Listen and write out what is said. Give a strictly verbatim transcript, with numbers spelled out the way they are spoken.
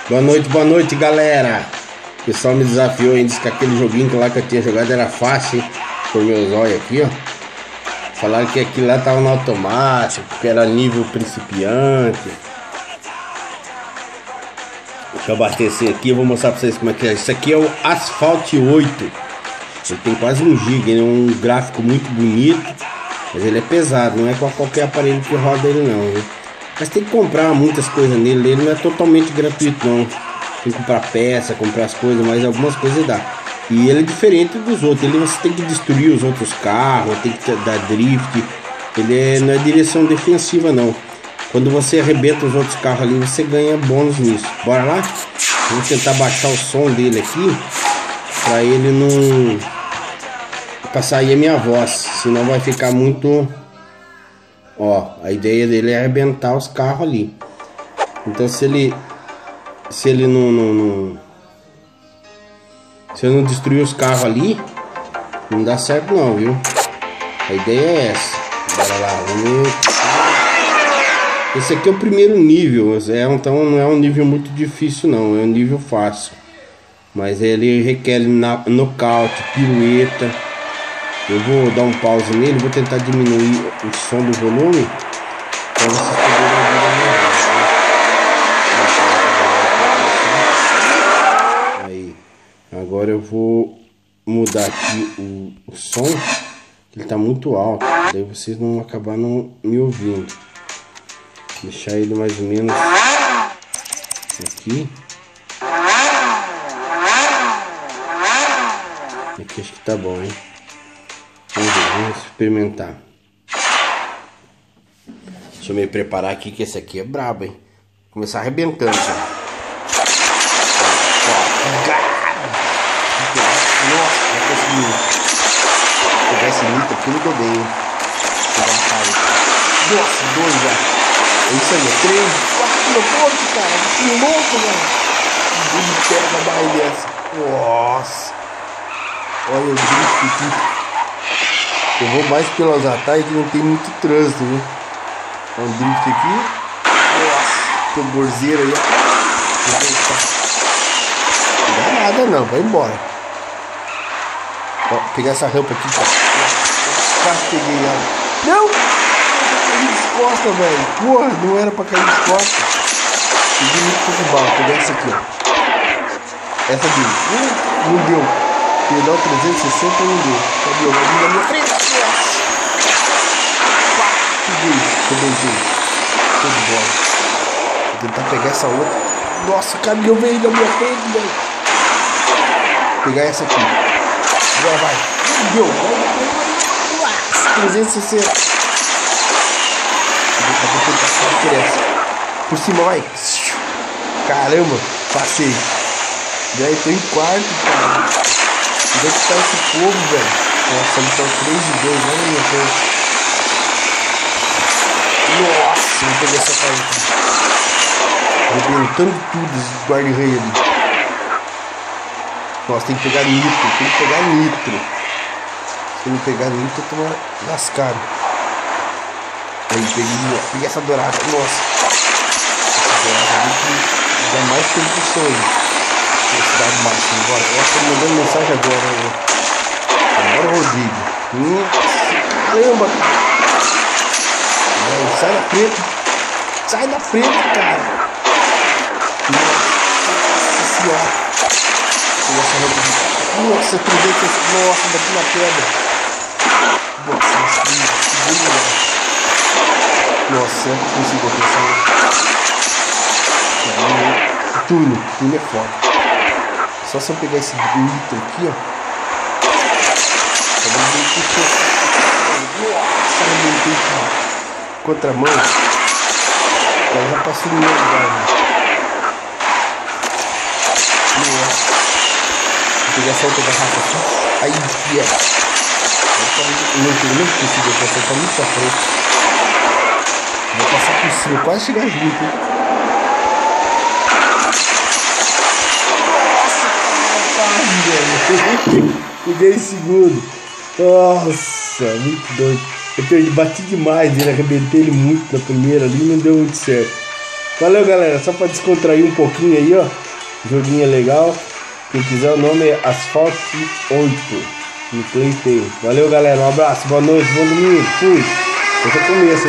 Boa noite, boa noite, galera. O pessoal me desafiou e disse que aquele joguinho que lá que eu tinha jogado era fácil, hein? Por meus olhos aqui, ó. Falaram que aquilo lá tava no automático, que era nível principiante. Deixa eu abastecer aqui, eu vou mostrar pra vocês como é que é. Isso aqui é o Asphalt oito. Ele tem quase um giga, ele é um gráfico muito bonito, mas ele é pesado, não é com qualquer aparelho que roda ele não, viu? Mas tem que comprar muitas coisas nele, ele não é totalmente gratuito não. Tem que comprar peça, comprar as coisas, mas algumas coisas dá. E ele é diferente dos outros, ele você tem que destruir os outros carros, tem que dar drift. Ele é, não é direção defensiva não. Quando você arrebenta os outros carros ali, você ganha bônus nisso. Bora lá? Vou tentar baixar o som dele aqui, pra ele não... pra sair a minha voz, senão vai ficar muito... Ó, a ideia dele é arrebentar os carros ali. Então se ele... Se ele não... não, não se ele não destruir os carros ali, não dá certo não, viu? A ideia é essa. Bora lá, vamos ver. Esse aqui é o primeiro nível, é, então não é um nível muito difícil não, é um nível fácil. Mas ele requer nocaute, pirueta. Eu vou dar um pause nele, vou tentar diminuir o som do volume para vocês poderem ouvir. Aí, agora eu vou mudar aqui o, o som, que ele tá muito alto, daí vocês não vão acabar não me ouvindo. Deixar ele mais ou menos aqui. Aqui acho que tá bom, hein? Vamos ver, vamos experimentar. Deixa eu me preparar aqui, que esse aqui é brabo, hein? Vou começar arrebentando já. Nossa, já consegui pegar esse nitro aqui, não deu bem, hein? Nossa, dois já. É isso aí, é três, quatro quilos, cara. Que louco, velho. Ele pega mais dessa. Nossa. Olha o drift aqui. Eu vou mais pelas atalhos que não tem muito trânsito, viu? Olha um drift aqui. Nossa, tem borzeiro aí. Não dá nada não, vai embora. Ó, pegar essa rampa aqui, cara. Quase peguei ela. Não! Caí de costas, velho. Porra, não era pra cair de costas. Peguei muito pouco de bala. Vou pegar essa aqui, ó. Essa aqui. Uh, não deu. Pedal trezentos e sessenta não deu. Cadê o bagulho na minha frente? Nossa! Peguei. Rebentei. Show de bola. Vou tentar pegar essa outra. Nossa, o caminhão veio na minha frente, velho. Vou pegar essa aqui. Agora vai. Não deu. trezentos e sessenta. Vou tentar passar por essa. Por cima, vai. Caramba, passei. Já entrei em quarto, cara. Onde é que tá esse povo, velho? Nossa, ele tá três e dois, olha minha frente. Nossa, vou pegar essa cara aqui. Rebentando tudo esse guarda-reio ali. Nossa, tem que pegar nitro, tem que pegar nitro. Se não pegar nitro, eu tô lascado. Aí, peguei, peguei essa dourada, nossa. Essa dourada ali que dá mais tempo de sonho. Velocidade máxima, bora. Eu acho que ele mandando mensagem agora, né? Agora, Rodrigo. Hum, caramba! Não, sai da frente! Sai da frente, cara! Nossa senhora! Nossa, trezentos, nossa, bati na pedra! Nossa, que nossa, eu não consigo pensar. Túnel, túnel é foda. Só se eu pegar esse nitro aqui, ó. Nossa, arrebentei com contramão. Ela já passou no meu lugar, né? Nossa. Vou pegar essa outra garrafa aqui. Aí, yeah. Não tem nem possível passar, tá muito pra frente. Vou passar por cima, quase chegar junto, hein? Peguei em segundo. Nossa, muito doido. Eu perdi, bati demais ele, arrebentei ele muito na primeira ali, não deu muito certo. Valeu, galera. Só pra descontrair um pouquinho aí, ó. Joguinho é legal. Quem quiser, o nome é Asphalt oito no PlayStation. Valeu, galera. Um abraço, boa noite, bom domingo. Fui. Esse é o começo.